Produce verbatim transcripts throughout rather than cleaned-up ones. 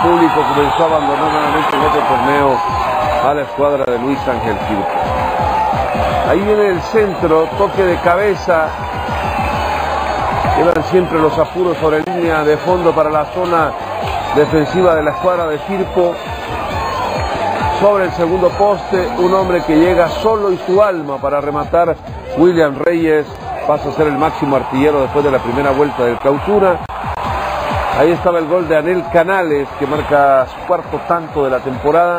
público comenzó a abandonar nuevamente en otro torneo a la escuadra de Luis Ángel Firpo. Ahí viene el centro, toque de cabeza. Llevan siempre los apuros sobre línea de fondo para la zona defensiva de la escuadra de Firpo. Sobre el segundo poste, un hombre que llega solo y su alma para rematar. William Reyes pasa a ser el máximo artillero después de la primera vuelta del clausura. Ahí estaba el gol de Anel Canales, que marca su cuarto tanto de la temporada.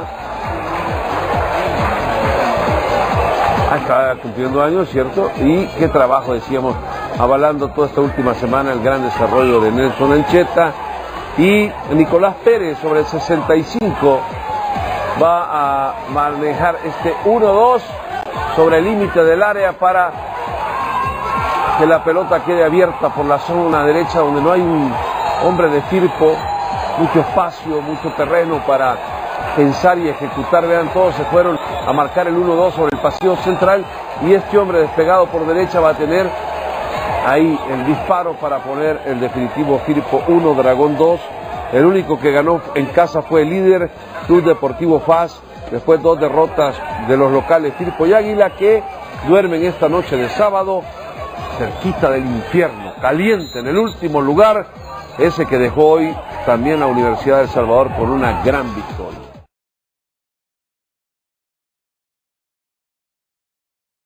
Ah, está cumpliendo años, ¿cierto? Y qué trabajo, decíamos, avalando toda esta última semana el gran desarrollo de Nelson Ancheta. Y Nicolás Pérez, sobre el sesenta y cinco, va a manejar este uno dos sobre el límite del área para que la pelota quede abierta por la zona derecha, donde no hay un hombre de Firpo, mucho espacio, mucho terreno para pensar y ejecutar. Vean, todos se fueron a marcar el uno dos sobre el pasillo central, y este hombre despegado por derecha va a tener ahí el disparo para poner el definitivo. Firpo uno, Dragón dos. El único que ganó en casa fue el líder, Club Deportivo F A S, después dos derrotas de los locales Firpo y Águila, que duermen esta noche de sábado cerquita del infierno, caliente en el último lugar, ese que dejó hoy también la Universidad de El Salvador con una gran victoria.